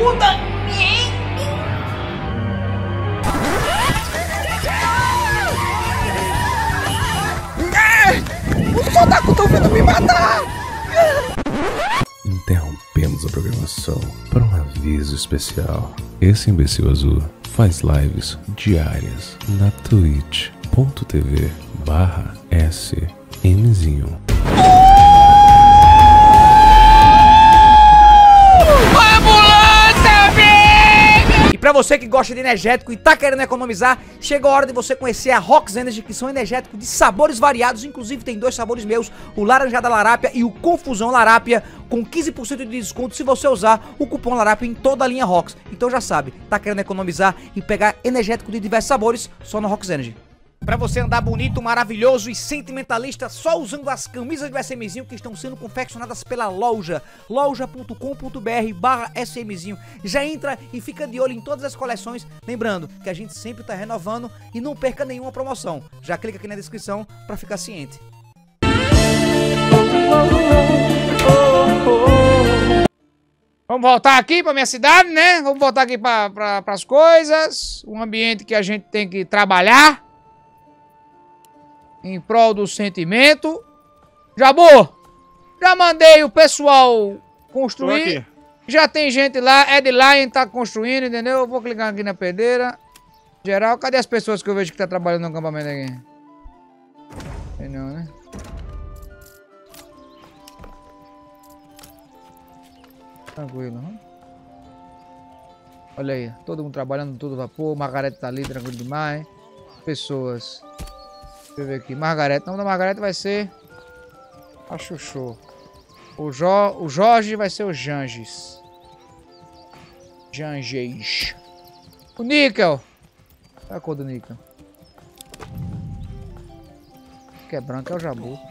ajuda! Os otaku estão vindo me matar! Interrompemos a programação para um aviso especial. Esse imbecil azul faz lives diárias na twitch.tv/smzinho. E pra você que gosta de energético e tá querendo economizar, chega a hora de você conhecer a Rox Energy, que são energéticos de sabores variados. Inclusive tem 2 sabores meus, o Laranjada Larápia e o Confusão Larápia, com 15% de desconto se você usar o cupom Larápia em toda a linha Rox. Então já sabe, tá querendo economizar e pegar energético de diversos sabores, só na Rox Energy. Pra você andar bonito, maravilhoso e sentimentalista, só usando as camisas do SMzinho que estão sendo confeccionadas pela loja, loja.com.br/SMzinho. Já entra e fica de olho em todas as coleções, lembrando que a gente sempre tá renovando e não perca nenhuma promoção. Já clica aqui na descrição pra ficar ciente. Vamos voltar aqui pra minha cidade, né? Vamos voltar aqui pras coisas, um ambiente que a gente tem que trabalhar em prol do sentimento. Jabu, já mandei o pessoal construir. Já tem gente lá, Ed Lion tá construindo, entendeu? Eu vou clicar aqui na pedreira. Geral, cadê as pessoas que eu vejo que tá trabalhando no acampamento aqui? Tem não, né? Tranquilo, hein? Olha aí, todo mundo trabalhando, todo vapor. Margarete tá ali, tranquilo demais. Pessoas. Deixa eu ver aqui. Margarete. O nome da Margarete vai ser a Chuchu. O Jorge vai ser o Janges. Janges. O Níquel. Qual é a cor do Níquel? Que é branco, é o Jabu.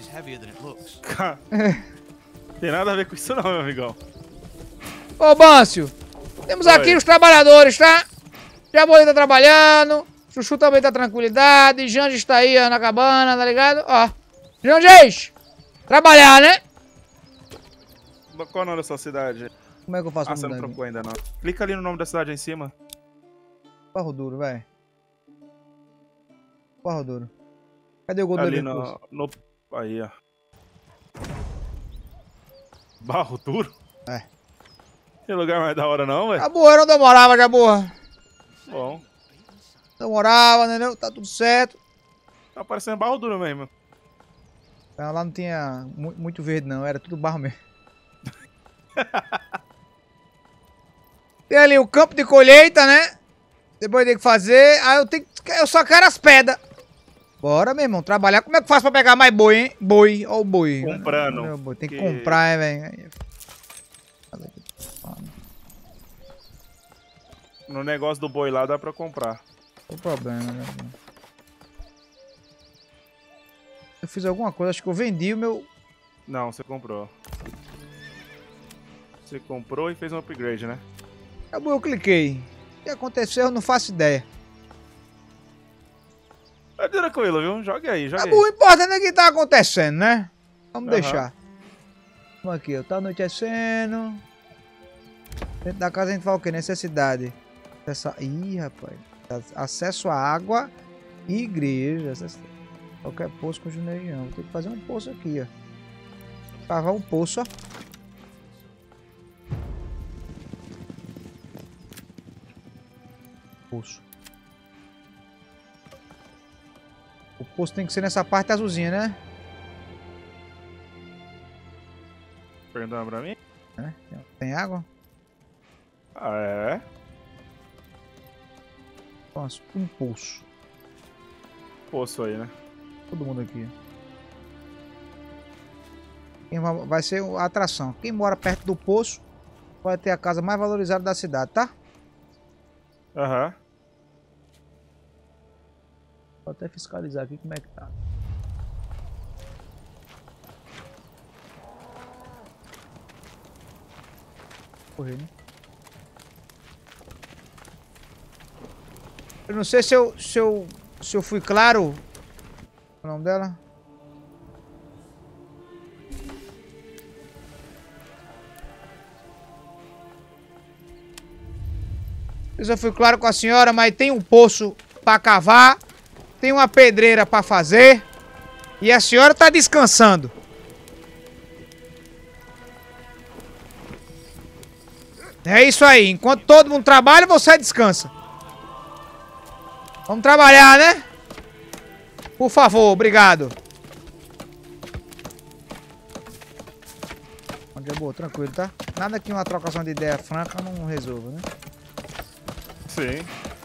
Tem nada a ver com isso não, meu amigão. Ô, Bâncio. Temos aqui os trabalhadores, tá? Jabu tá trabalhando. Chuchu também tá tranquilidade. Janges tá aí ó, na cabana, tá ligado? Ó. Janges! Trabalhar, né? Qual é o nome da sua cidade? Como é que eu faço? Você não trocou ainda não. Clica ali no nome da cidade aí em cima. Barro Duro, vai. Barro Duro. Cadê o gol do ali no... Aí, ó. Barro Duro? É. Que lugar mais da hora não, velho? Jabu, eu não demorava, Jabu. Bom. Demorava, entendeu? Tá tudo certo. Tá parecendo Barro Duro mesmo. Lá não tinha muito verde não, era tudo barro mesmo. Tem ali o campo de colheita, né? Depois tem que fazer. Aí eu só quero as pedras. Bora, meu irmão, trabalhar. Como é que faz pra pegar mais boi, hein? Boi, ó o boi. Comprando. Tem que comprar, velho. No negócio do boi lá dá pra comprar. Não tem problema, né? Eu fiz alguma coisa, acho que eu vendi o meu... Não, você comprou. Você comprou e fez um upgrade, né? Acabou, eu cliquei. O que aconteceu, eu não faço ideia. É tranquilo, viu? Joga aí, joga aí. O importante é o que tá acontecendo, né? Vamos deixar. Vamos aqui, ó. Tá anoitecendo. Dentro da casa a gente fala o quê? Necessidade. Ih, rapaz. Acesso à água e igreja. Qualquer poço com juneião. Vou ter que fazer um poço aqui, ó. Cavar um poço, ó. Poço. O poço tem que ser nessa parte azulzinha, né? Perguntando pra mim? É. Tem água? Ah, é? Nossa, um poço. Poço aí, né? Todo mundo aqui. Quem vai ser a atração. Quem mora perto do poço vai ter a casa mais valorizada da cidade, tá? Aham. Vou até fiscalizar aqui como é que tá. Correr, né? Eu não sei se eu fui claro. O nome dela? Eu fui claro com a senhora, mas tem um poço pra cavar, tem uma pedreira pra fazer e a senhora tá descansando. É isso aí, enquanto todo mundo trabalha, você descansa. Vamos trabalhar, né? Por favor, obrigado. Onde é boa, tranquilo, tá? Nada que uma trocação de ideia franca não resolva, né? Sim.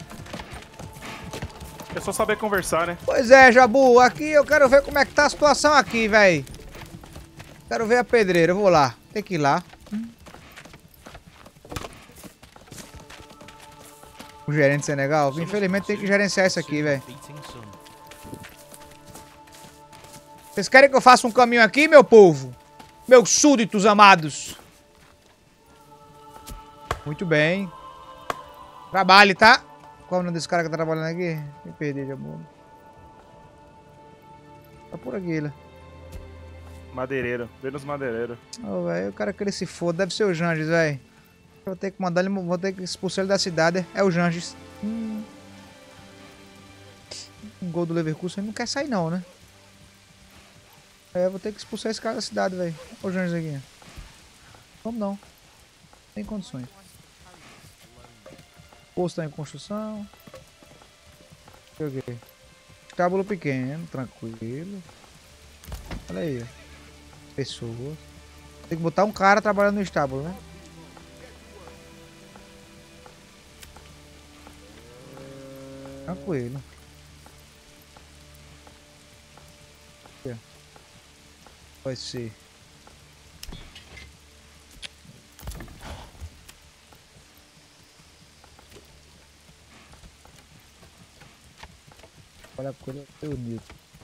É só saber conversar, né? Pois é, Jabu, aqui eu quero ver como é que tá a situação aqui, velho. Quero ver a pedreira, eu vou lá. Tem que ir lá. O gerente de Senegal? Infelizmente tem que gerenciar isso aqui, velho. Vocês querem que eu faça um caminho aqui, meu povo? Meus súditos amados. Muito bem. Trabalhe, tá? Qual é o nome desse cara que tá trabalhando aqui? Me perdi, Jabu. Tá por aqui, lá. Madeireiro. Vênus madeireiro. Ô, velho, o cara que ele se foda. Deve ser o Janges, velho. Vou ter que mandar ele, vou ter que expulsar ele da cidade. É o Janges. Um gol do Leverkusen, ele não quer sair não, né? É, vou ter que expulsar esse cara da cidade, velho. Olha o Janges aqui. Vamos não. Tem condições. O posto tá em construção. Deixa eu ver. Estábulo pequeno, tranquilo. Olha aí, ó. Pessoas. Tem que botar um cara trabalhando no estábulo, né? Tranquilo. Aqui, vai ser. Olha a coisa bonita.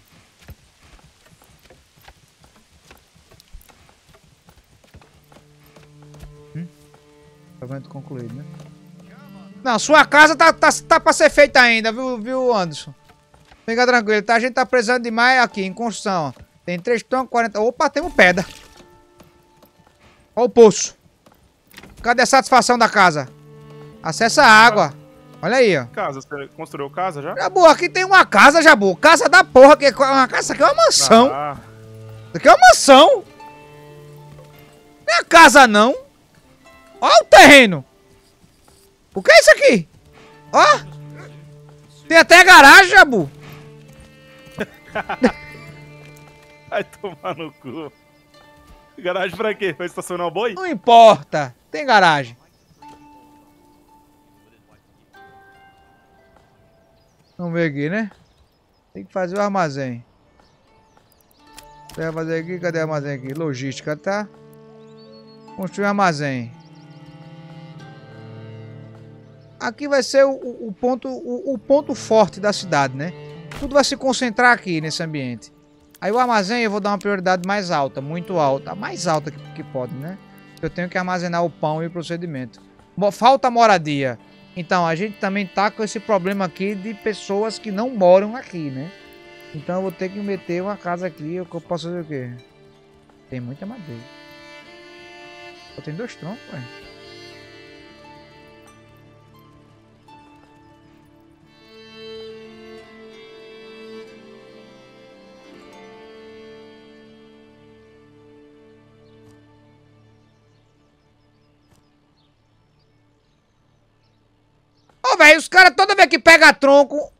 Pagamento concluído, né? Não, sua casa tá pra ser feita ainda, viu, Anderson? Fica tranquilo, tá? A gente tá precisando de mais aqui, em construção, ó. Tem 3 troncos, 40... Opa, temos pedra. Ó o poço. Cadê a satisfação da casa? Acessa a água. Olha aí, ó. Casa, você construiu casa já? Jabu, aqui tem uma casa, Jabu. Casa da porra. Que é uma casa, isso aqui é uma mansão. Ah. Isso aqui é uma mansão. Não é casa, não. Ó o terreno. O que é isso aqui? Ó. Tem até garagem, Jabu. Vai tomar no cu. Garagem pra quê? Vai estacionar o boi? Não importa. Tem garagem. Vamos ver aqui, né? Tem que fazer o armazém. Vai fazer aqui, cadê o armazém aqui? Logística, tá? Construir um armazém. Aqui vai ser o ponto forte da cidade, né? Tudo vai se concentrar aqui nesse ambiente. Aí o armazém eu vou dar uma prioridade mais alta, muito alta. A mais alta que pode, né? Eu tenho que armazenar o pão e o procedimento. Falta moradia. Então, a gente também tá com esse problema aqui de pessoas que não moram aqui, né? Então eu vou ter que meter uma casa aqui. Eu posso fazer o quê? Tem muita madeira. Só tem 2 troncos, ué. Ô, velho, os caras toda vez que pega tronco...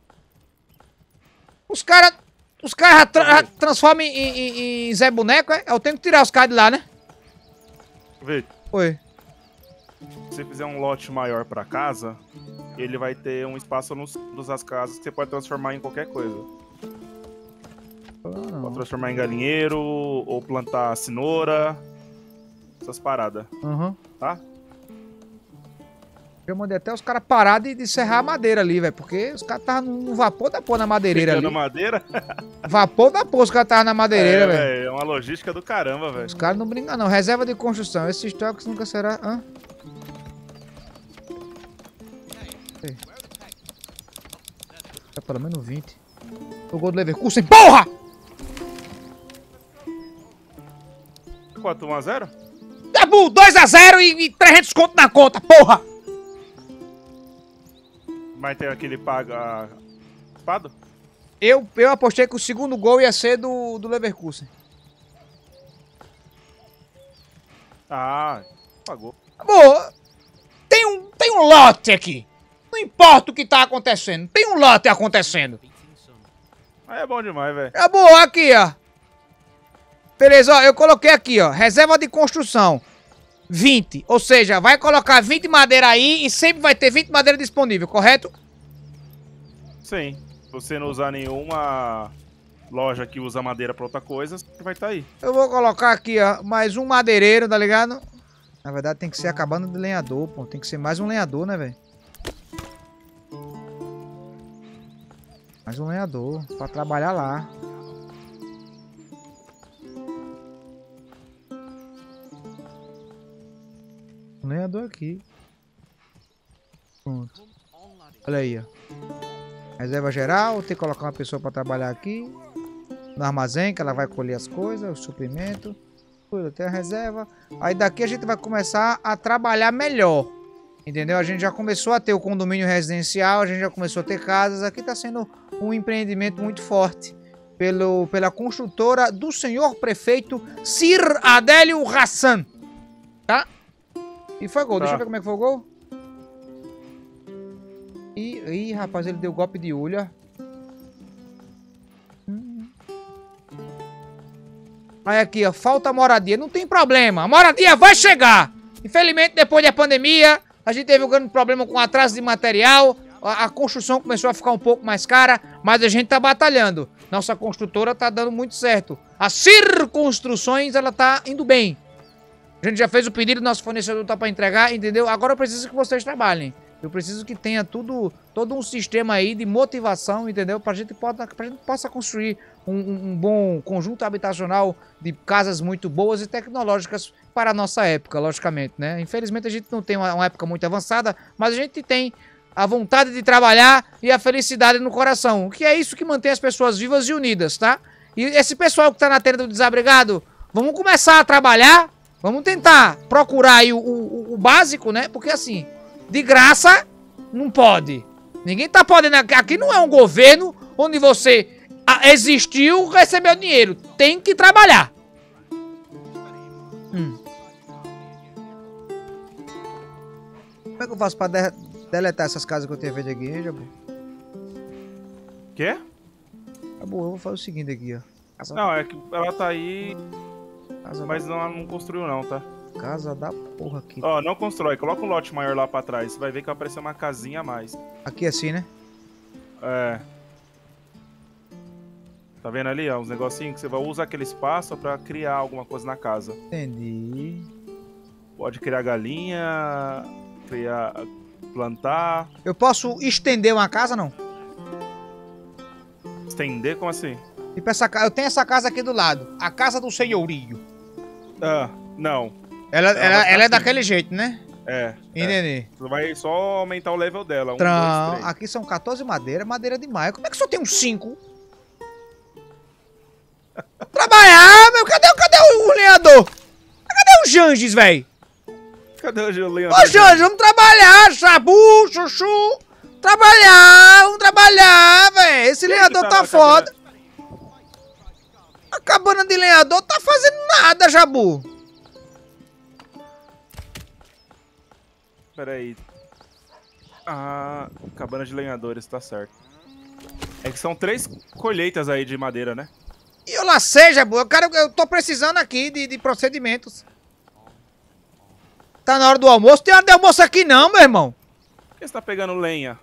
Os caras já transformam em Zé Boneco, é? Eu tenho que tirar os caras de lá, né? Vê. Oi. Se você fizer um lote maior pra casa, ele vai ter um espaço nos das casas que você pode transformar em qualquer coisa. Pode transformar em galinheiro, ou plantar cenoura, essas paradas, tá? Eu mandei até os caras parar de serrar a madeira ali, velho. Porque os caras estavam no vapor da porra na madeireira ali. Madeira? Vapor da porra os caras estavam na madeireira, velho. É uma logística do caramba, velho. Os caras não brincam, não. Reserva de construção. Esses estoques nunca será... Hã? É pelo menos 20. O gol do Leverkusen. Porra! Quanto? 1-0? Dabu, 2-0 e 300 conto na conta, porra! Mas tem aquele paga... Espada? Eu apostei que o segundo gol ia ser do Leverkusen. Ah, pagou. Boa. Tem um lote aqui. Não importa o que tá acontecendo. Tem um lote acontecendo. Aí é bom demais, velho. É boa, aqui, ó. Beleza, ó, eu coloquei aqui, ó. Reserva de construção. 20. Ou seja, vai colocar 20 madeira aí e sempre vai ter 20 madeira disponível, correto? Sim. Se você não usar nenhuma loja que usa madeira pra outra coisa, vai estar aí. Eu vou colocar aqui, ó, mais um madeireiro, tá ligado? Na verdade tem que ser a cabana de lenhador, pô. Tem que ser mais um lenhador, né, velho? Mais um lenhador, pra trabalhar lá. Um lenhador aqui. Pronto. Olha aí, ó. Reserva geral, tem que colocar uma pessoa pra trabalhar aqui. No armazém, que ela vai colher as coisas, o suprimento. Tem a reserva. Aí daqui a gente vai começar a trabalhar melhor. Entendeu? A gente já começou a ter o condomínio residencial, a gente já começou a ter casas. Aqui tá sendo um empreendimento muito forte. Pela construtora do senhor prefeito Sir Adélio Hassan. Tá? E foi gol. Tá. Deixa eu ver como é que foi o gol. Ih, rapaz, ele deu golpe de olho. Aí aqui, ó, falta moradia. Não tem problema, a moradia vai chegar. Infelizmente, depois da pandemia, a gente teve um grande problema com atraso de material. A construção começou a ficar um pouco mais cara, mas a gente tá batalhando. Nossa construtora tá dando muito certo. As Circonstruções, ela tá indo bem. A gente já fez o pedido, nosso fornecedor tá pra entregar, entendeu? Agora eu preciso que vocês trabalhem. Eu preciso que tenha todo um sistema aí de motivação, entendeu? Pra gente possa construir um bom conjunto habitacional de casas muito boas e tecnológicas para a nossa época, logicamente, né? Infelizmente a gente não tem uma época muito avançada, mas a gente tem a vontade de trabalhar e a felicidade no coração, que é isso que mantém as pessoas vivas e unidas, tá? E esse pessoal que tá na tenda do desabrigado, vamos começar a trabalhar, vamos tentar procurar aí o básico, né? Porque assim... De graça, não pode. Ninguém tá podendo... Aqui não é um governo onde você existiu, recebeu dinheiro. Tem que trabalhar. Como é que eu faço pra deletar essas casas que eu tenho feito aqui, hein, Jabu? Quê? Tá bom, eu vou fazer o seguinte aqui, ó. Não, é que ela tá aí... Mas ela não construiu não, tá? Casa da porra aqui. Ó, não constrói. Coloca um lote maior lá pra trás. Você vai ver que vai aparecer uma casinha a mais. Aqui assim, né? É. Tá vendo ali, ó? Uns negocinhos que você vai usar aquele espaço pra criar alguma coisa na casa. Entendi. Pode criar galinha, plantar. Eu posso estender uma casa, não? Estender? Como assim? Tipo eu tenho essa casa aqui do lado. A casa do senhorio. Ah, não. Ela é daquele jeito, né? É. Entendi. Você vai só aumentar o level dela. 1, 2, 3. Aqui são 14 madeira demais. Como é que só tem uns 5? Trabalhar, meu. Cadê o lenhador? Cadê o Janges, velho? Cadê o Juliano? Ô, Janges, vamos trabalhar, Chabu, Chuchu. Vamos trabalhar, velho. Esse lenhador tá foda. A cabana de lenhador tá fazendo nada, Jabu. Pera aí. Ah, cabana de lenhadores, tá certo. É que são 3 colheitas aí de madeira, né? E eu lá sei, Jabu. Eu tô precisando aqui de procedimentos. Tá na hora do almoço. Tem hora de almoço aqui não, meu irmão. Por que você tá pegando lenha?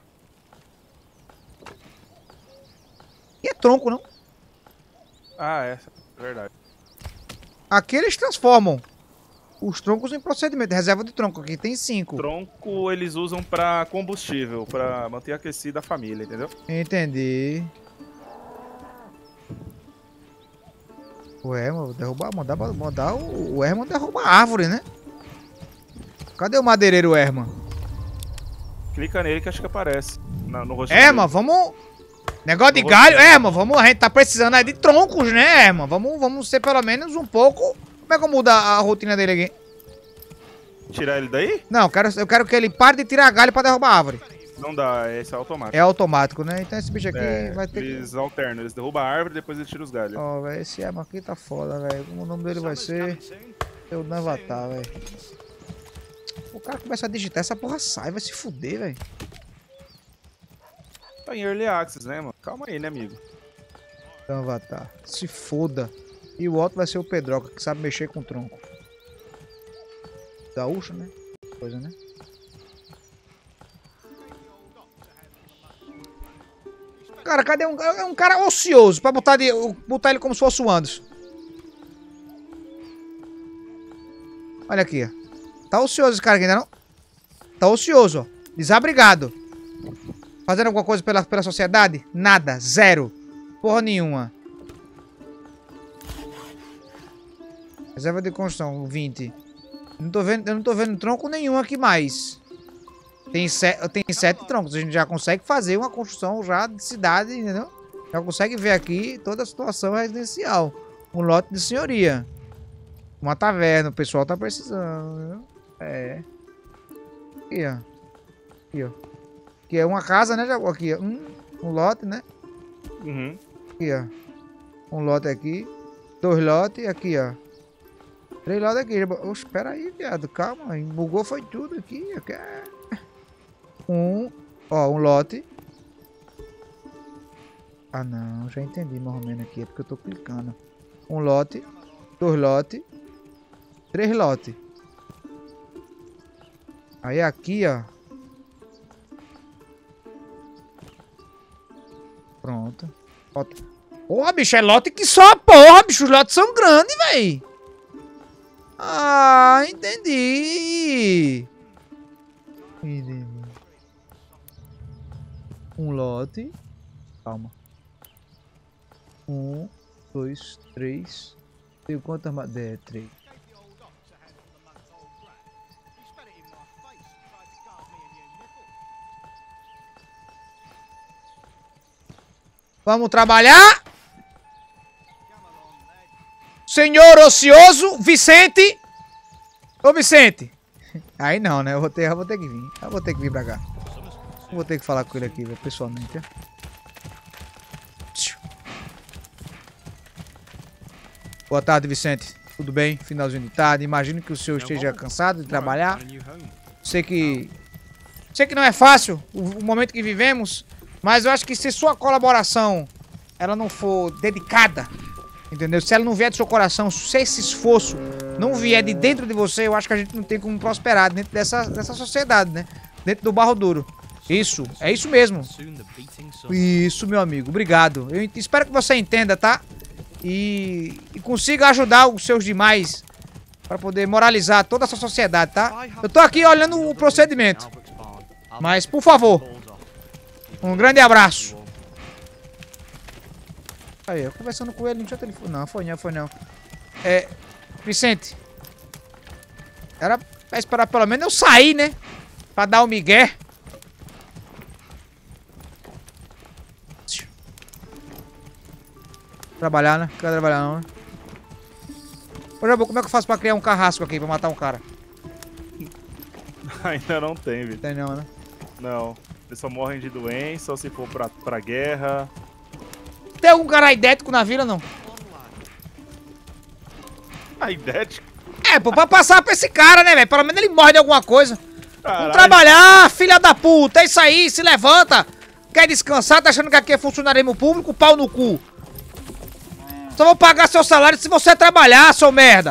E é tronco, não? Ah, é verdade. Aqui eles transformam os troncos em procedimento. Reserva de tronco, aqui tem 5. Tronco eles usam pra combustível, pra manter aquecida a família, entendeu? Entendi. O Herman mandar o Herman derrubar a árvore, né? Cadê o madeireiro Herman? Clica nele que acho que aparece no rosto. Herman, vamos... Negócio de galho, Herman, a gente tá precisando aí de troncos, né, Herman? Vamos ser pelo menos um pouco... Como é que eu mudo a rotina dele aqui? Tirar ele daí? Não, eu quero que ele pare de tirar galho pra derrubar a árvore. Não dá, esse é automático. É automático, né? Então esse bicho aqui vai ter Eles alternam, eles derrubam a árvore e depois eles tiram os galhos. Ó, velho, esse arma aqui tá foda, velho. O nome dele vai ser... Eu não avatar, velho. O cara começa a digitar, essa porra sai, vai se fuder, velho. Tá em Early Access, né, mano? Calma aí, né, amigo? Não avatar. Se foda. E o outro vai ser o Pedroca, que sabe mexer com o tronco. Gaúcho, né? Coisa, né? Cara, cadê um... É um cara ocioso, pra botar ele como se fosse o Anderson. Olha aqui, ó. Tá ocioso esse cara aqui, ainda não? Tá ocioso, ó. Desabrigado. Fazendo alguma coisa pela sociedade? Nada. Zero. Porra nenhuma. Reserva de construção, 20. Eu não tô vendo tronco nenhum aqui mais. Tem 7 troncos. A gente já consegue fazer uma construção já de cidade, entendeu? Já consegue ver aqui toda a situação residencial. Um lote de senhoria. Uma taverna, o pessoal tá precisando, entendeu? É. Aqui, ó. Aqui, ó. Aqui é uma casa, né, Jaguar? Aqui, ó. Um lote, né? Uhum. Aqui, ó. Um lote aqui. 2 lotes. Aqui, ó. 3 lotes aqui. Oxe, espera aí, viado. Calma. Bugou foi tudo aqui. Ó, um lote. Ah, não. Já entendi mais ou menos aqui. É porque eu tô clicando. Um lote. 2 lotes. 3 lotes. Aí aqui, ó. Pronto. Porra, bicho, é lote que só porra, bicho. Os lotes são grandes, véi. Ah, entendi. Entendi. Um lote. Calma. 1, 2, 3. Tem quantas madeiras? 3. Vamos trabalhar. Senhor ocioso, Vicente. Ô, Vicente. Aí não, né? Eu vou ter que vir. Eu vou ter que vir pra cá. Eu vou ter que falar com ele aqui, pessoalmente. Né? Boa tarde, Vicente. Tudo bem? Finalzinho de tarde. Imagino que o senhor esteja cansado de trabalhar. Sei que não é fácil o momento que vivemos, mas eu acho que se sua colaboração ela não for dedicada, entendeu? Se ela não vier do seu coração, se esse esforço não vier de dentro de você, eu acho que a gente não tem como prosperar dentro dessa sociedade, né? Dentro do barro duro. Isso, é isso mesmo. Isso, meu amigo. Obrigado. Eu espero que você entenda, tá? E consiga ajudar os seus demais para poder moralizar toda essa sociedade, tá? Eu tô aqui olhando o procedimento. Mas, por favor, um grande abraço. Aí, eu conversando com ele, não tinha telefone. Não, foi não. Vicente. Era pra esperar pelo menos eu sair, né? Pra dar o migué. Trabalhar, né? Quero trabalhar não, né? Ô, Jabu, como é que eu faço pra criar um carrasco aqui, pra matar um cara? Ainda não tem, Vitor. Tem não, né? Não. Eles só morrem de doença ou se for pra guerra. Tem algum cara idético na vila, não? Ah, idético? É, pô, pra passar pra esse cara, né, velho? Pelo menos ele morre de alguma coisa. Caralho. Vamos trabalhar, filha da puta. É isso aí, se levanta. Quer descansar? Tá achando que aqui é funcionarismo público? Pau no cu. Só vou pagar seu salário se você trabalhar, seu merda.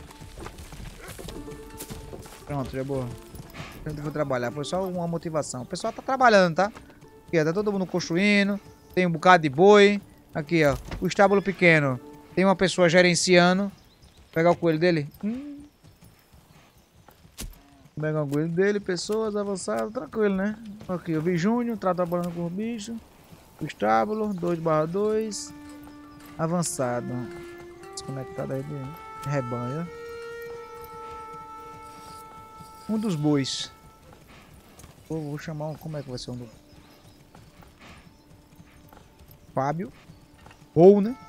Pronto, já boa. Eu vou trabalhar, foi só uma motivação. O pessoal tá trabalhando, tá? Aqui, ó, tá todo mundo construindo. Tem um bocado de boi. Aqui, ó, o estábulo pequeno. Tem uma pessoa gerenciando. Vou pegar o coelho dele. Vou pegar o coelho dele, pessoas avançadas, tranquilo, né? Aqui, eu vi Júnior, tá trabalhando com o bicho. O estábulo, 2/2. Avançado. Desconectado aí de rebanho. Um dos bois. Vou chamar um. Como é que vai ser um do. Fábio. Ou, né?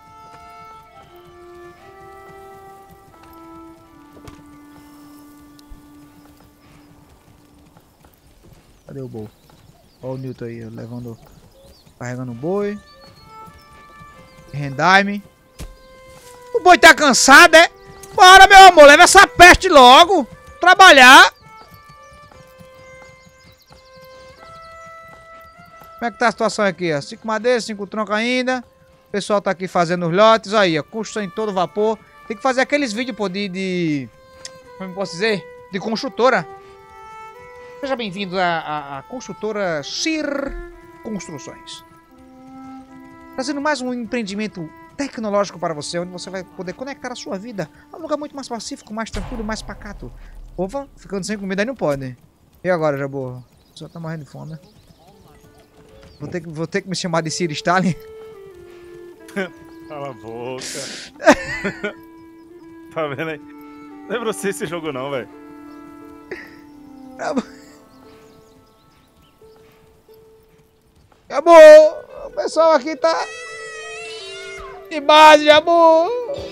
Cadê o Bol? Ó o Newton aí, ó, levando... Carregando o boi. Rendaime. O boi tá cansado, é? Bora, meu amor, leva essa peste logo. Trabalhar. Como é que tá a situação aqui, ó? 5 madeiras, 5 troncos ainda. O pessoal tá aqui fazendo os lotes. Aí, ó. Construção em todo vapor. Tem que fazer aqueles vídeos, pô, como eu posso dizer? De construtora. Seja bem-vindo à construtora Sir Construções. Trazendo mais um empreendimento tecnológico para você, onde você vai poder conectar a sua vida a um lugar muito mais pacífico, mais tranquilo, mais pacato. Opa, ficando sem comida aí não pode. E agora, Jabô? Só tá morrendo de fome, né? Vou ter que me chamar de Sir Stalin. Cala a boca. Tá vendo aí? Não é pra você esse jogo não, velho. Acabou! O pessoal aqui tá... de base, Jabô!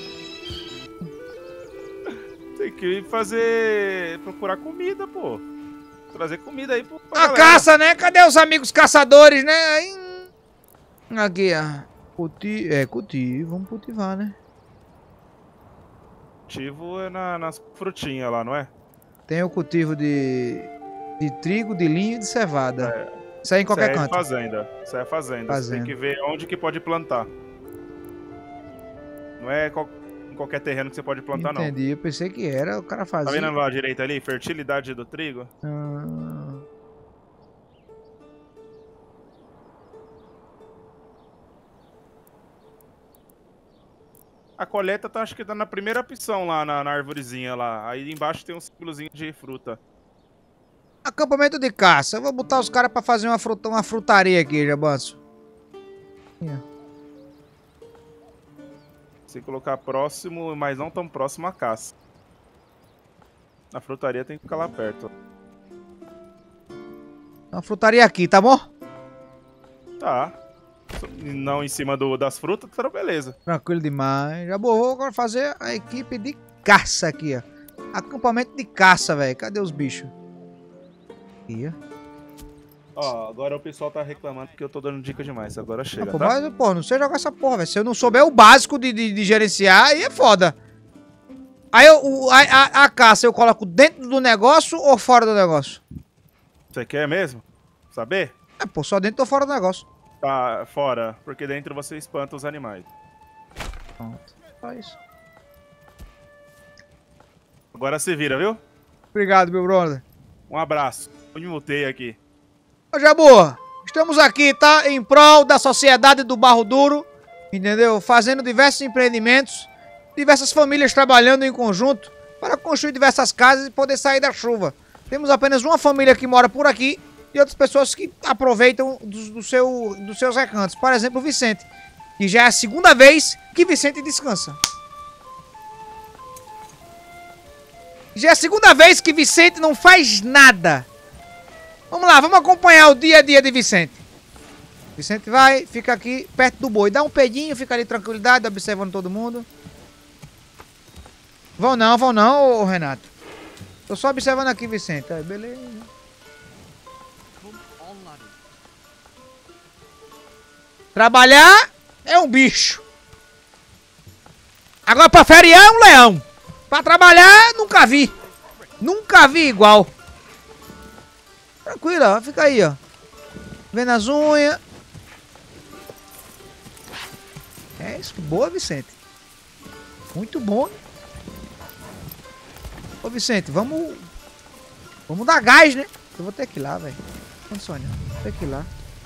Tem que procurar comida, pô. Trazer comida aí pra A galera. caça, né? Cadê os amigos caçadores, né? Aí... Aqui, ó. Cultivo. Vamos cultivar, né? Cultivo é nas frutinhas lá, não é? Tem o cultivo de trigo, de linho e de cevada. Isso aí em qualquer canto. Fazenda. Isso é fazenda. Você tem que ver onde que pode plantar. Não é em qualquer terreno que você pode plantar, não. Entendi, eu pensei que era, o cara fazia. Tá vendo lá à direita ali? Fertilidade do trigo? A colheita acho que tá na primeira opção lá na arvorezinha lá. Aí embaixo tem um símbolozinho de fruta. Acampamento de caça. Eu vou botar os caras pra fazer uma frutaria aqui, Jabanço. Se colocar próximo, mas não tão próximo à caça. A frutaria tem que ficar lá perto. Uma frutaria aqui, tá bom? Tá. Não em cima das frutas, tá beleza. Tranquilo demais. Já vou agora fazer a equipe de caça aqui, ó. Acampamento de caça, velho. Cadê os bichos? Aqui, ó. Agora o pessoal tá reclamando que eu tô dando dica demais. Agora chega, pô, tá? mas, pô, não sei jogar essa porra, velho. Se eu não souber o básico de gerenciar, aí é foda. Aí a caça eu coloco dentro do negócio ou fora do negócio? Você quer mesmo saber? É, pô, só dentro ou fora do negócio. Tá fora, porque dentro você espanta os animais. Pronto. Só isso. Agora se vira, viu? Obrigado, meu brother. Um abraço. Eu me mutei aqui. Ô, Jabu, estamos aqui, tá? Em prol da sociedade do Barro Duro, entendeu? Fazendo diversos empreendimentos, diversas famílias trabalhando em conjunto para construir diversas casas e poder sair da chuva. Temos apenas uma família que mora por aqui e outras pessoas que aproveitam dos seus recantos. Por exemplo, o Vicente, que já é a segunda vez que Vicente descansa. Já é a segunda vez que Vicente não faz nada. Vamos lá, vamos acompanhar o dia a dia de Vicente. Vicente vai, fica aqui perto do boi. Dá um pedinho, fica ali tranquilidade, observando todo mundo. Vão não, ô Renato. Tô só observando aqui, Vicente. Aí, beleza. Trabalhar é um bicho. Agora pra feriar é um leão. Pra trabalhar, nunca vi. Nunca vi igual. Tranquilo, ó. Fica aí, ó. Vendo as unhas. É isso. Boa, Vicente. Muito bom. Ô, Vicente, vamos dar gás, né? Eu vou ter que ir lá, velho. Onde, Sônia? Vou ter que ir lá.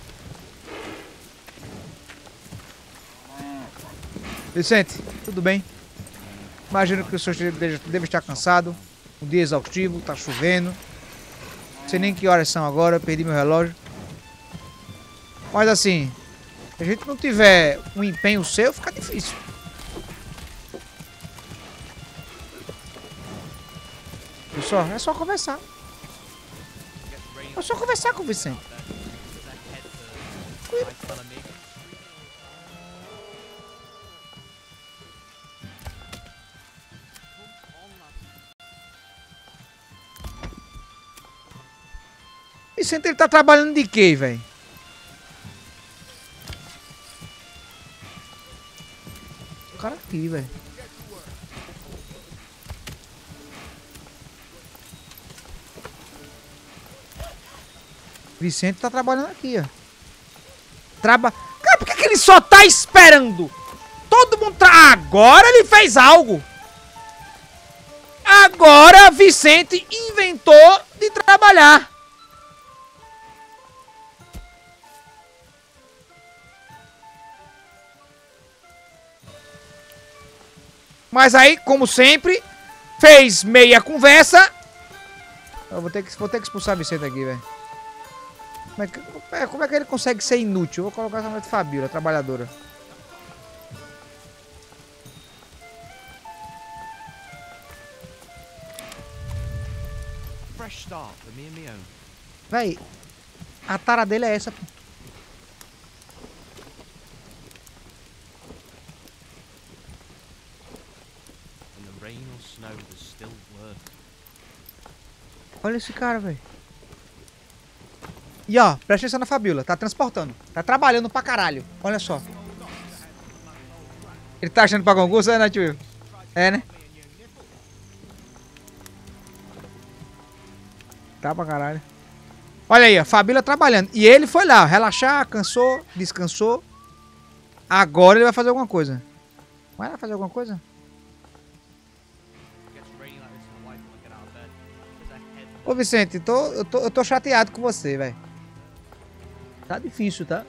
Vicente, tudo bem? Imagino que o senhor deve estar cansado. Um dia exaustivo, tá chovendo. Não sei nem que horas são agora, eu perdi meu relógio. Mas assim, se a gente não tiver um empenho seu, fica difícil. Pessoal, é só conversar. É só conversar com o Vicente. Vicente, ele tá trabalhando de quê, velho? O cara aqui, velho. Vicente tá trabalhando aqui, ó. Cara, por que ele só tá esperando? Todo mundo Agora ele fez algo. Agora Vicente inventou de trabalhar. Mas aí, como sempre, fez meia conversa. Eu vou ter que expulsar Vicente aqui, velho. Como é que ele consegue ser inútil? Eu vou colocar essa de Fabiola, trabalhadora. Véi, a tara dele é essa, pô. Olha esse cara, velho. E ó, presta atenção na Fabiola. Tá transportando. Tá trabalhando pra caralho. Olha só. Ele tá achando pra concurso, né, tio? É, né? Tá pra caralho. Olha aí, a Fabiola trabalhando. E ele foi lá, relaxar, cansou, descansou. Agora ele vai fazer alguma coisa. Vai lá fazer alguma coisa? Ô Vicente, eu tô chateado com você, velho. Tá difícil, tá?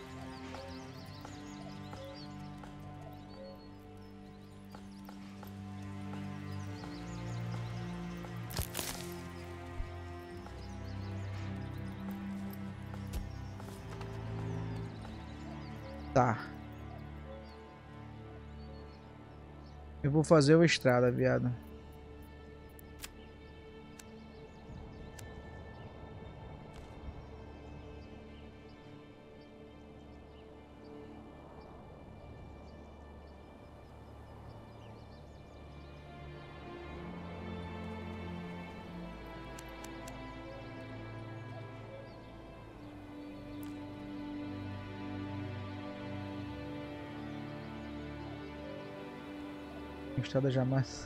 Tá. Eu vou fazer o estrada, viado. Estrada jamais.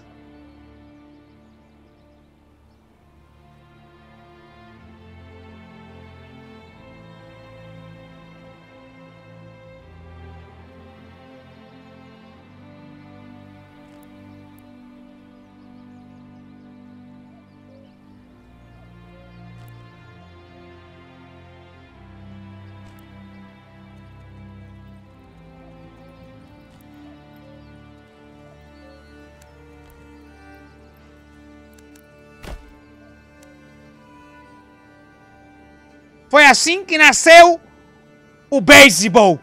Foi assim que nasceu o beisebol.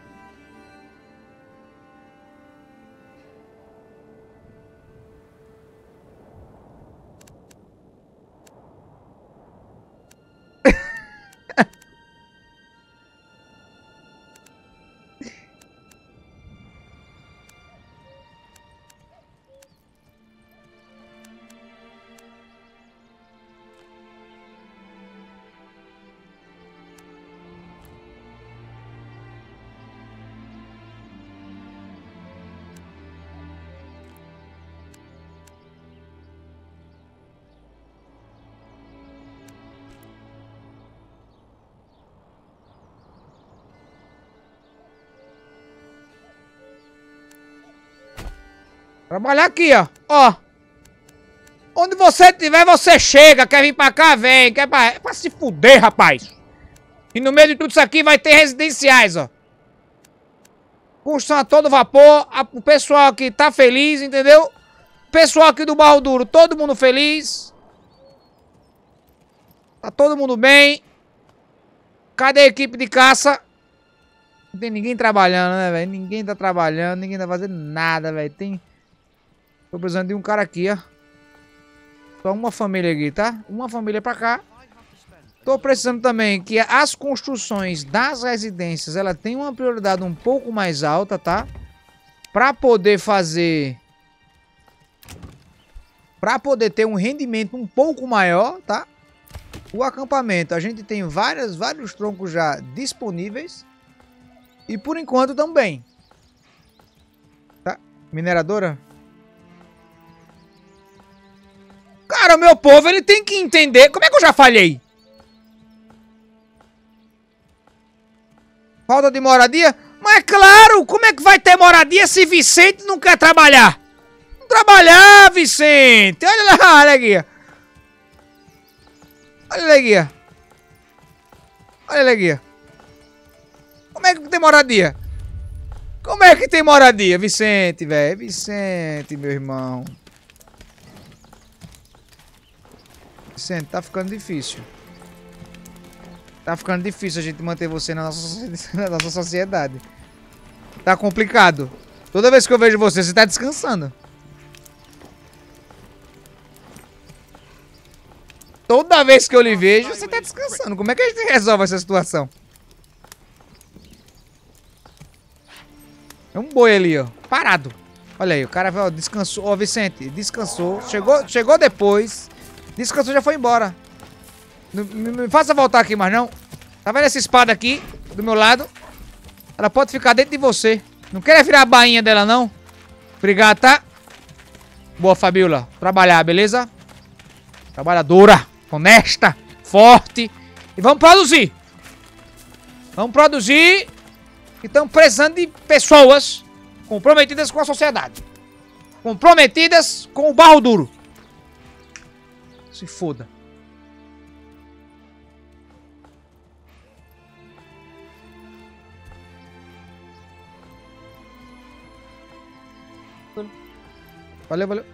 Trabalhar aqui, ó. Ó. Onde você estiver, você chega. Quer vir pra cá, vem. Quer pra se fuder, rapaz. E no meio de tudo isso aqui vai ter residenciais, ó. Construção a todo vapor. O pessoal aqui tá feliz, entendeu? O pessoal aqui do Barro Duro, todo mundo feliz. Tá todo mundo bem. Cadê a equipe de caça? Não tem ninguém trabalhando, né, velho? Ninguém tá trabalhando, ninguém tá fazendo nada, velho. Tô precisando de um cara aqui, ó. Só uma família aqui, tá? Uma família pra cá. Tô precisando também que as construções das residências, ela tem uma prioridade um pouco mais alta, tá? Pra poder fazer... Pra poder ter um rendimento um pouco maior, tá? o acampamento. A gente tem vários troncos já disponíveis. E por enquanto estão bem. Tá? Mineradora. Cara, o meu povo, ele tem que entender. Como é que eu já falhei? Falta de moradia? Mas é claro, como é que vai ter moradia se Vicente não quer trabalhar? Não trabalhar, Vicente. Olha lá, olha aqui. Olha aqui. Olha aqui. Como é que tem moradia? Como é que tem moradia, Vicente, velho? Vicente, meu irmão. Vicente, tá ficando difícil. Tá ficando difícil a gente manter você na nossa sociedade. Tá complicado. Toda vez que eu vejo você, você tá descansando. Toda vez que eu lhe vejo, você tá descansando. Como é que a gente resolve essa situação? É um boi ali, ó. Parado. Olha aí, o cara ó, descansou. Ó, Vicente, descansou. Chegou depois. Descansou, já foi embora. Não me faça voltar aqui mais, não. Tá vendo essa espada aqui, do meu lado? Ela pode ficar dentro de você. Não quer virar a bainha dela, não? Obrigado, tá? Boa, Fabiola. Trabalhar, beleza? Trabalhadora, honesta, forte. E vamos produzir. Vamos produzir. E estamos precisando de pessoas comprometidas com a sociedade. Comprometidas com o barro duro. Se foda. Valeu, valeu.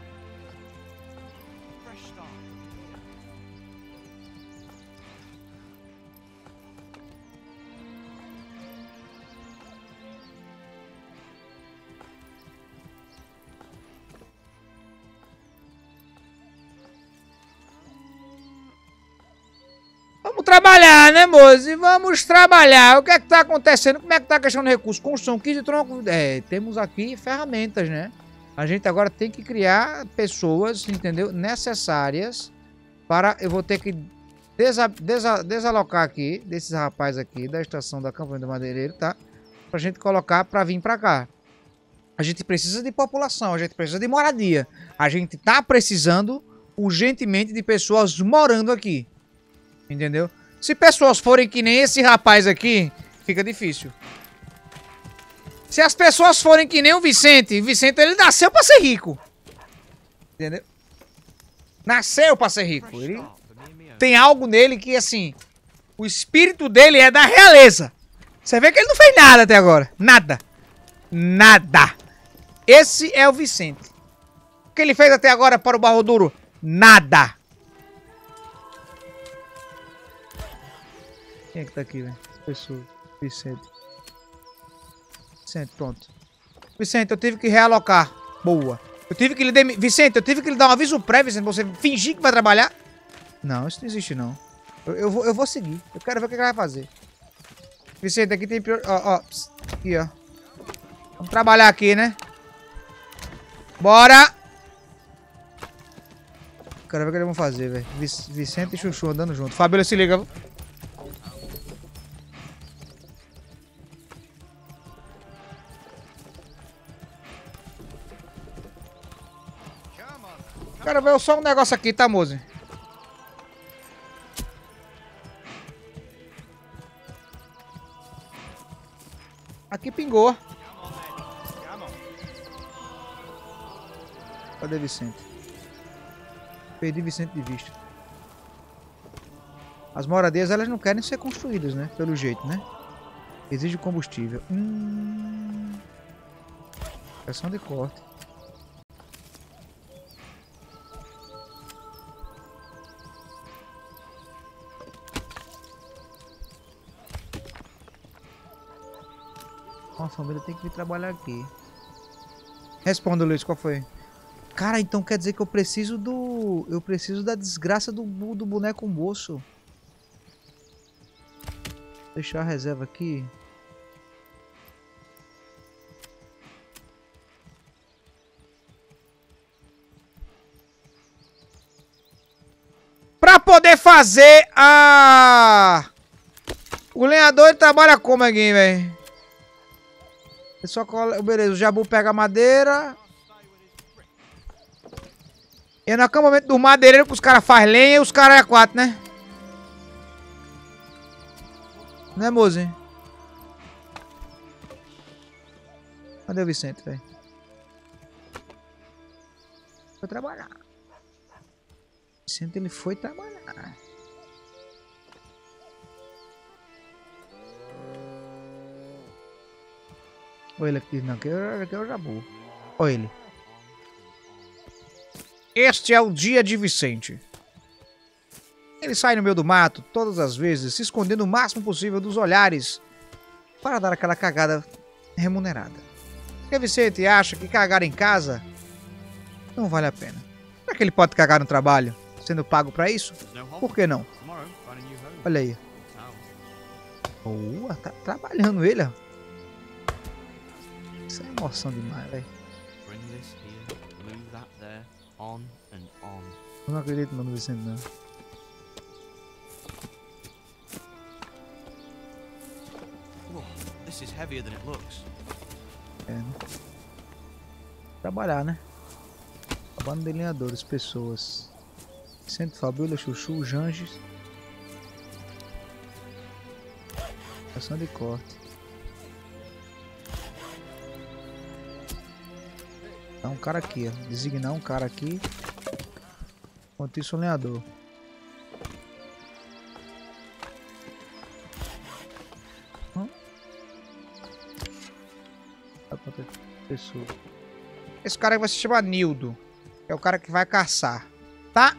Vamos trabalhar, né, moço? Vamos trabalhar. O que é que tá acontecendo? Como é que tá a questão de recursos? Construção, 15 troncos. É, temos aqui ferramentas, né? A gente agora tem que criar pessoas, entendeu? Necessárias para... Eu vou ter que desalocar aqui, desses rapazes aqui, da estação da Campanha do Madeireiro, tá? Pra gente colocar pra vir pra cá. A gente precisa de população, a gente precisa de moradia. A gente tá precisando urgentemente de pessoas morando aqui. Entendeu? Se pessoas forem que nem esse rapaz aqui, fica difícil. Se as pessoas forem que nem o Vicente ele nasceu pra ser rico. Entendeu? Nasceu pra ser rico. Ele tem algo nele que, assim, o espírito dele é da realeza. Você vê que ele não fez nada até agora. Nada. Nada. Esse é o Vicente. O que ele fez até agora para o Barro Duro? Nada. Quem é que tá aqui, velho? Pessoa. Vicente. Vicente, pronto. Vicente, eu tive que realocar. Boa. Eu tive que lhe Vicente, eu tive que lhe dar um aviso prévio, Vicente, pra você fingir que vai trabalhar. Não, isso não existe, não. Eu vou seguir. Eu quero ver o que ele vai fazer. Vicente, aqui tem pior... Ó, ó. Aqui, ó. Vamos trabalhar aqui, né? Bora! Quero ver o que eles vão fazer, velho. Vicente e Chuchu andando junto. Fabíola, se liga. Quero ver só um negócio aqui, tá, moço? Aqui pingou. Cadê Vicente? Perdi Vicente de vista. As moradias, elas não querem ser construídas, né? Pelo jeito, né? Exige combustível. Pressão de corte. A família tem que vir trabalhar aqui. Responda, Luiz, qual foi? Cara, então quer dizer que eu preciso do... Eu preciso da desgraça do boneco moço. Deixar a reserva aqui. Pra poder poder fazer a... O lenhador, ele trabalha como aqui, velho? Ele só cola... Beleza, o Jabu pega a madeira. E é no acampamento do madeireiro que os caras fazem lenha e os caras é 4, né? Né, mozinho? Cadê o Vicente, velho? Foi trabalhar. O Vicente, ele foi trabalhar. Olha ele aqui, não, aqui é o Jabu. Olha ele. Este é o dia de Vicente. Ele sai no meio do mato, todas as vezes, se escondendo o máximo possível dos olhares para dar aquela cagada remunerada. Porque Vicente acha que cagar em casa não vale a pena. Será que ele pode cagar no trabalho, sendo pago pra isso? Por que não? Olha aí. Boa, tá trabalhando ele, ó. Isso é emoção demais, velho. Eu não acredito no Vicente, não. É, né? Trabalhar, né? A banda de lenhadores, pessoas. Vicente, Fabíola, Chuchu, Janges. Ação de corte. Dá um cara aqui, ó. Designar um cara aqui. Enquanto isso, o lenhador. Pessoa. Esse cara vai se chamar Nildo. É o cara que vai caçar. Tá?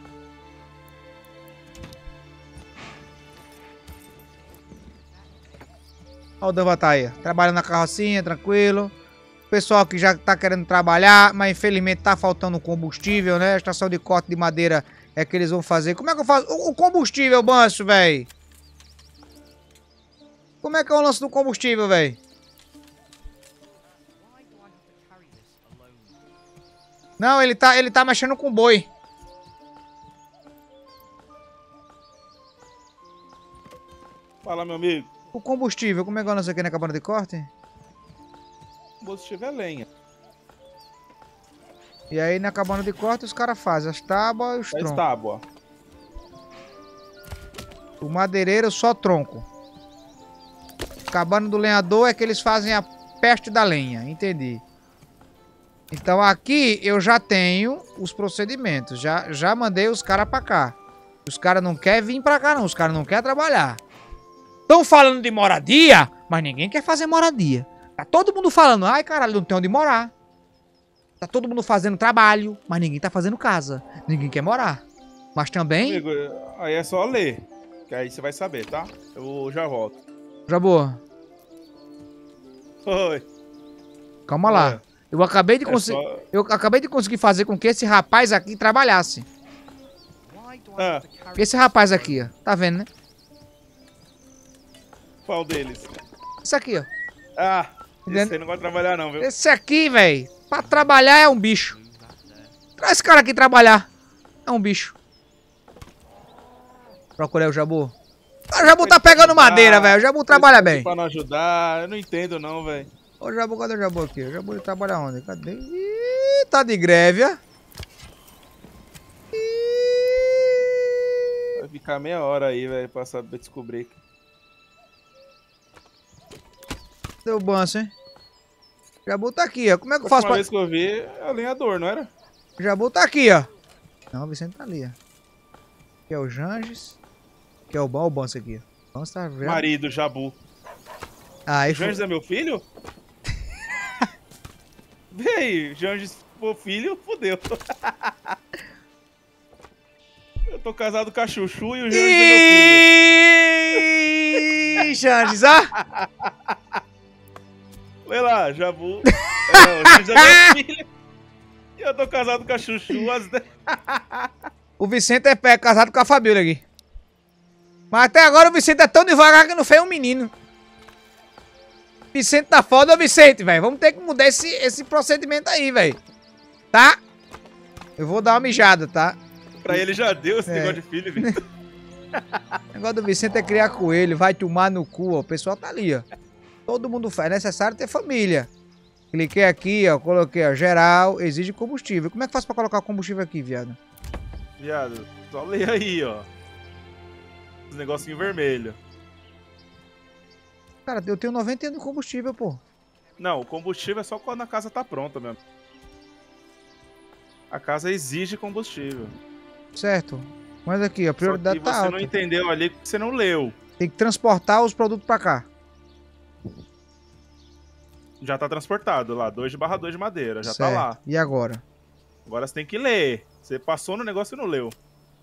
Olha o Dava tá aí. Trabalhando na carrocinha, tranquilo. Pessoal que já tá querendo trabalhar, mas infelizmente tá faltando combustível, né? A estação de corte de madeira é que eles vão fazer. Como é que eu faço? O combustível, Banço, velho. Como é que é o lance do combustível, velho? Não, ele tá mexendo com boi. Fala, meu amigo. O combustível, como é que eu não sei aqui na cabana de corte? O combustível é lenha. E aí na cabana de corte os caras fazem as tábuas e os troncos. Tábua. O madeireiro só tronco. Cabana do lenhador é que eles fazem a peste da lenha, entendi. Então aqui eu já tenho os procedimentos, já mandei os caras pra cá. Os caras não querem vir pra cá não, os caras não querem trabalhar. Estão falando de moradia, mas ninguém quer fazer moradia. Tá todo mundo falando, ai caralho, não tem onde morar. Tá todo mundo fazendo trabalho, mas ninguém tá fazendo casa. Ninguém quer morar. Mas também... Amigo, aí é só ler, que aí você vai saber, tá? Eu já volto. Já boa. Oi. Calma lá. Eu acabei de conseguir fazer com que esse rapaz aqui trabalhasse. Esse rapaz aqui, ó. Tá vendo, né? Qual deles? Esse aqui, ó. Ah, esse aí não vai trabalhar não, viu? Esse aqui, velho, pra trabalhar é um bicho. Traz esse cara aqui trabalhar. É um bicho. Procurei o Jabu. O Jabu tá pegando madeira, velho. O Jabu trabalha bem. Pra não ajudar, eu não entendo não, velho. Ô, Jabu, cadê o Jabu aqui? O Jabu ele trabalha onde? Cadê? Ih, tá de greve, ó. Vai ficar meia hora aí, velho, pra saber descobrir. Deu banço, hein? O Jabu tá aqui, ó. Como é que eu faço pra... A vez que eu vi é o lenhador, não era? O Jabu tá aqui, ó. Não, o Vicente tá ali, ó. Aqui é o Janges. Aqui é o Banço aqui, ó. Banço tá vendo? Marido, Jabu. Aí Janges é meu filho? Vê aí, Janges for filho, fodeu. Eu tô casado com a Chuchu e o Janges é meu filho. Ih, Janges, ó. Olha lá, Jabu. O Janges é meu filho. E eu tô casado com a Chuchu. O Vicente é casado com a Fabíola aqui. Mas até agora o Vicente é tão devagar que não fez um menino. Vicente tá foda, ô Vicente, velho. Vamos ter que mudar esse procedimento aí, velho. Tá? Eu vou dar uma mijada, tá? Pra ele já deu esse negócio de filho, Vitor. O negócio do Vicente é criar coelho, vai tomar no cu, ó. O pessoal tá ali, ó. Todo mundo faz. É necessário ter família. Cliquei aqui, ó. Coloquei, ó. Geral, exige combustível. Como é que faz pra colocar combustível aqui, viado? Viado, só lê aí, ó. Os negocinho vermelho. Cara, eu tenho 90 anos de combustível, pô. Não, o combustível é só quando a casa tá pronta mesmo. A casa exige combustível. Certo. Mas aqui, a prioridade Só que tá você alta. não entendeu ali porque você não leu. Tem que transportar os produtos pra cá. Já tá transportado lá, 2/2 de madeira, já Certo. tá lá. E agora? Agora você tem que ler. Você passou no negócio e não leu.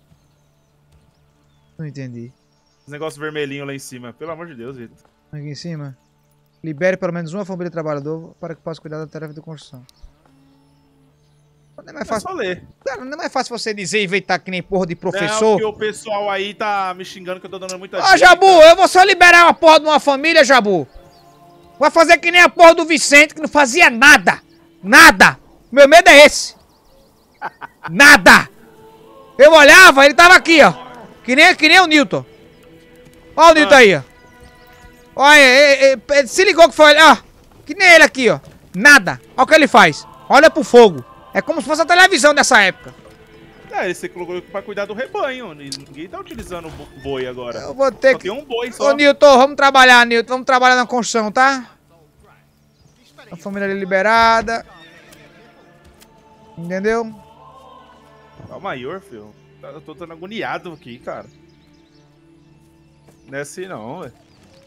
Não entendi. Os negócios vermelhinhos lá em cima. Pelo amor de Deus, Vitor. Aqui em cima. Libere pelo menos uma família trabalhadora para que possa cuidar da tarefa de construção. Não é mais É fácil. só ler. Cara, não é mais fácil você dizer e inventar que nem porra de Não, professor. porque o pessoal aí tá me xingando que eu tô dando muita Ó, Jabu, eu vou só liberar uma porra de uma família, Jabu. Vai fazer que nem a porra do Vicente, que não fazia nada. Nada. Meu medo é esse. Nada. Eu olhava, ele tava aqui, ó. Que nem o Newton. Ó o Newton aí, ó. Olha, ele se ligou que foi, ó. Que nem ele aqui, ó. Nada. Olha o que ele faz. Olha pro fogo. É como se fosse a televisão dessa época. É, você colocou pra cuidar do rebanho. Ninguém tá utilizando o boi agora. Eu vou ter Só que... tem um boi só. Ô, Newton, vamos trabalhar, Newton. Vamos trabalhar na construção, tá? A família ali liberada. Entendeu? Calma aí, filho. Eu tô tão agoniado aqui, cara. Não é assim não, velho.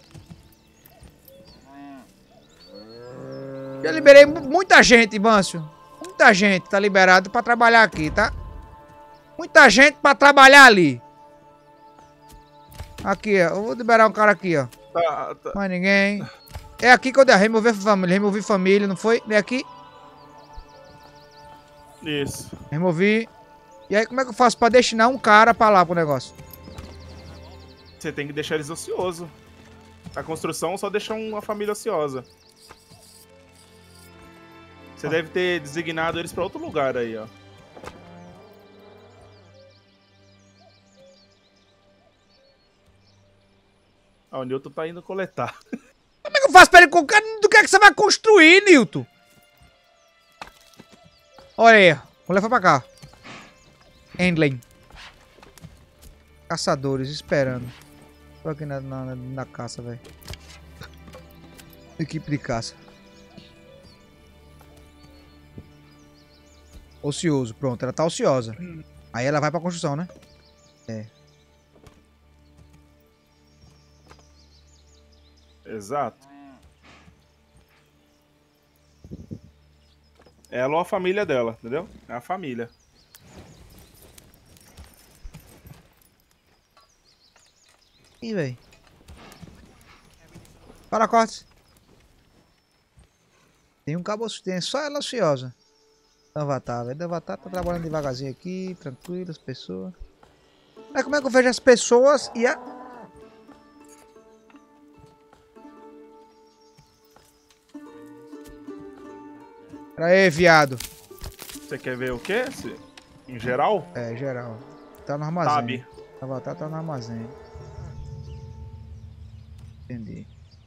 Eu liberei muita gente, Bâncio. Muita gente tá liberado pra trabalhar aqui, tá? Muita gente pra trabalhar ali. Aqui, ó. Eu vou liberar um cara aqui, ó. Tá. Mais ninguém. É aqui que eu remover família. Removi família, não foi? É aqui. Isso. Removi. E aí, como é que eu faço pra destinar um cara pra lá pro negócio? Você tem que deixar eles ociosos. A construção só deixa uma família ociosa. Você deve ter designado eles pra outro lugar aí, ó. Ah, o Newton tá indo coletar. Como é que eu faço pra ele colocar? Do que é que você vai construir, Newton? Olha aí. Vou levar pra cá. Endling. Caçadores esperando. Tô aqui na caça, velho. Equipe de caça. Ocioso. Pronto, ela tá ociosa. Aí ela vai pra construção, né? É. Exato. Ela ou a família dela, entendeu? É a família. Ih, velho. Para, corte. Tem um cabo, tem só ela ociosa. Avatar, velho. Avatar tá trabalhando devagarzinho aqui, tranquilo, as pessoas. Mas como é que eu vejo as pessoas e a... Pera aí, viado. Você quer ver o quê? Em geral? É, geral. Tá no armazém. Tab. Avatar tá no armazém. Entendi.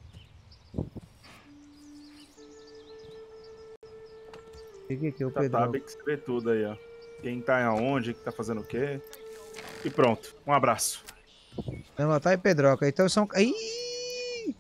Peguei aqui o Tá, Pedro. tab que você vê tudo aí, ó. Quem tá aonde, que tá fazendo o quê. E pronto. Um abraço. Avatar e Pedroca. Então são... Ih!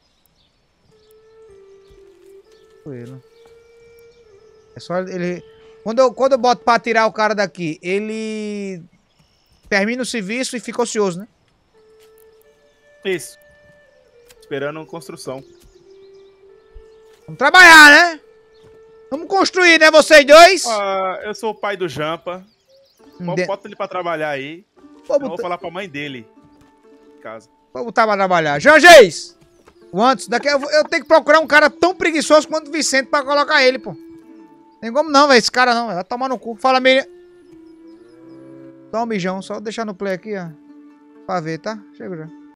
Coelho. É só ele... Quando eu boto pra tirar o cara daqui, ele... termina o serviço e fica ocioso, né? Isso. Esperando construção. Vamos trabalhar, né? Vamos construir, né, vocês dois? Ah, eu sou o pai do Jampa. Bota ele pra trabalhar aí. Eu vou falar pra mãe dele. Em casa. Vou botar pra trabalhar. Jangeis! O antes, daqui eu tenho que procurar um cara tão preguiçoso quanto o Vicente pra colocar ele, pô. Tem como não, velho. Esse cara não. Vai tomar no cu. Fala, Miriam. Dá um mijão. Só deixar no play aqui, ó. Pra ver, tá? Chego já.